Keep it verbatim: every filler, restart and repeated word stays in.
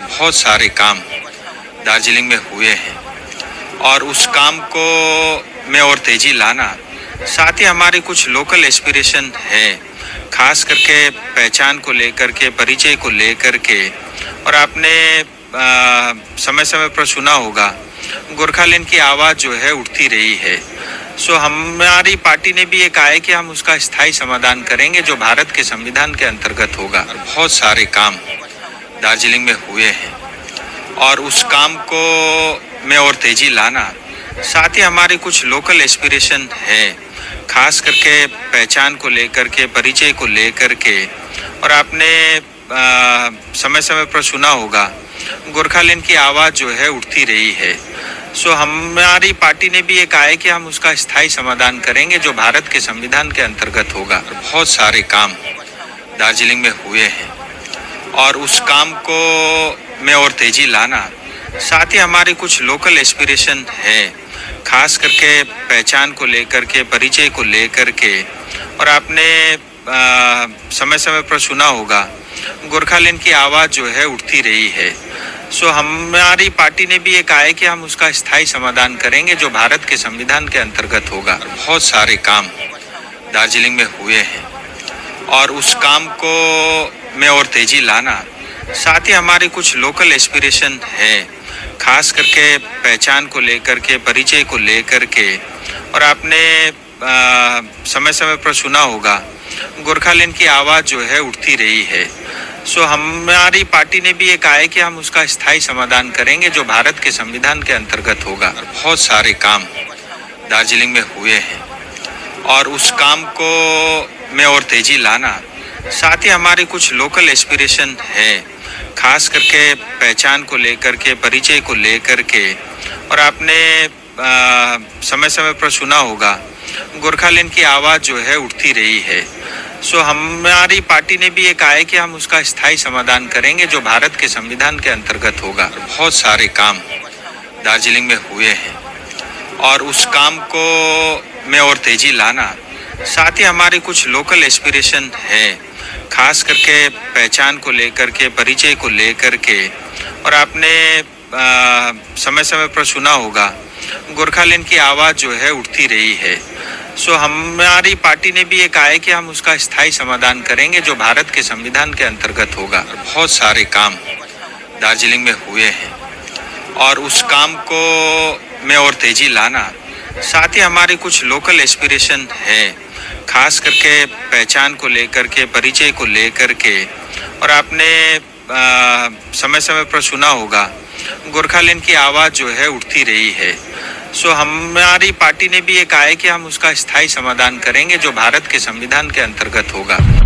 बहुत सारे काम दार्जिलिंग में हुए हैं और उस काम को में और तेजी लाना, साथ ही हमारे कुछ लोकल एस्पिरेशन है, खास करके पहचान को लेकर के, परिचय को लेकर के। और आपने आ, समय समय पर सुना होगा गोरखालैंड की आवाज़ जो है उठती रही है। सो हमारी पार्टी ने भी ये कहा है कि हम उसका स्थायी समाधान करेंगे जो भारत के संविधान के अंतर्गत होगा। बहुत सारे काम दार्जिलिंग में हुए हैं और उस काम को में और तेजी लाना, साथ ही हमारे कुछ लोकल एस्पिरेशन है, खास करके पहचान को लेकर के, परिचय को लेकर के। और आपने आ, समय समय पर सुना होगा गोरखालैंड की आवाज़ जो है उठती रही है। सो हमारी पार्टी ने भी ये कहा है कि हम उसका स्थायी समाधान करेंगे जो भारत के संविधान के अंतर्गत होगा। बहुत सारे काम दार्जिलिंग में हुए हैं और उस काम को में और तेजी लाना, साथ ही हमारे कुछ लोकल एस्पिरेशन है, खास करके पहचान को लेकर के, परिचय को लेकर के। और आपने आ, समय समय पर सुना होगा गोरखालैंड की आवाज़ जो है उठती रही है। सो हमारी पार्टी ने भी ये कहा है कि हम उसका स्थायी समाधान करेंगे जो भारत के संविधान के अंतर्गत होगा। बहुत सारे काम दार्जिलिंग में हुए हैं और उस काम को में और तेजी लाना, साथ ही हमारे कुछ लोकल एस्पिरेशन है, खास करके पहचान को लेकर के, परिचय को लेकर के। और आपने आ, समय समय पर सुना होगा गोरखालैंड की आवाज़ जो है उठती रही है। सो हमारी पार्टी ने भी ये कहा है कि हम उसका स्थायी समाधान करेंगे जो भारत के संविधान के अंतर्गत होगा। बहुत सारे काम दार्जिलिंग में हुए हैं और उस काम को में और तेजी लाना, साथ ही हमारे कुछ लोकल एस्पिरेशन है, खास करके पहचान को लेकर के, परिचय को लेकर के। और आपने आ, समय समय पर सुना होगा गोरखालैंड की आवाज़ जो है उठती रही है। सो हमारी पार्टी ने भी ये कहा है कि हम उसका स्थायी समाधान करेंगे जो भारत के संविधान के अंतर्गत होगा। बहुत सारे काम दार्जिलिंग में हुए हैं और उस काम को में और तेजी लाना, साथ ही हमारे कुछ लोकल एस्पिरेशन है, खास करके पहचान को लेकर के, परिचय को लेकर के। और आपने आ, समय समय पर सुना होगा गोरखालैंड की आवाज़ जो है उठती रही है। सो हमारी पार्टी ने भी ये कहा है कि हम उसका स्थायी समाधान करेंगे जो भारत के संविधान के अंतर्गत होगा। बहुत सारे काम दार्जिलिंग में हुए हैं और उस काम को में और तेजी लाना, साथ ही हमारे कुछ लोकल एस्पिरेशन है, खास करके पहचान को लेकर के, परिचय को लेकर के। और आपने आ, समय समय पर सुना होगा गोरखालैंड की आवाज़ जो है उठती रही है। सो हमारी पार्टी ने भी ये कहा है कि हम उसका स्थायी समाधान करेंगे जो भारत के संविधान के अंतर्गत होगा।